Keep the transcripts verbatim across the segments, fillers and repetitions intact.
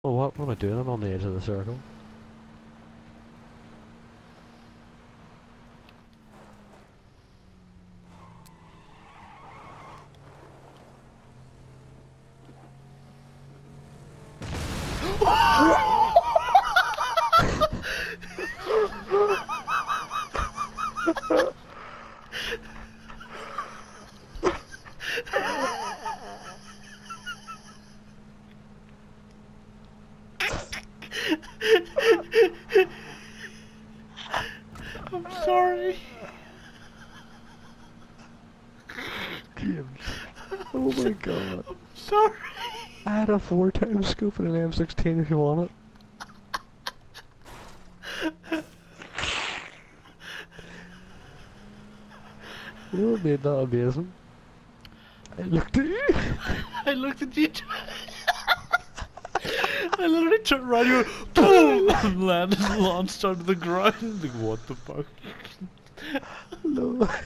Well, what, what am I doing? I'm on the edge of the circle. I'm sorry. James. Oh my god. I'm sorry. I had a four times scope and an M sixteen if you want it. You know what made that amazing? I looked at you. I looked at you. I literally turned around, you went, boom, and landed and launched onto the ground. Like, what the fuck? No.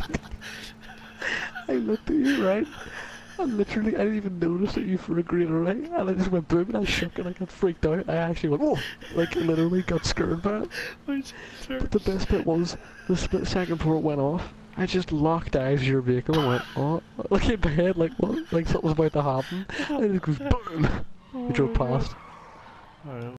I looked at you, right? And literally, I didn't even notice that you for a green right? And I just went boom and I shook and I got freaked out. I actually went, whoa! Like, literally got scared by it. But the best bit was, the split second before it went off, I just locked eyes with your vehicle and went, oh, look at my head, like, what? Like something's about to happen. And it goes boom! We drove past. Alright.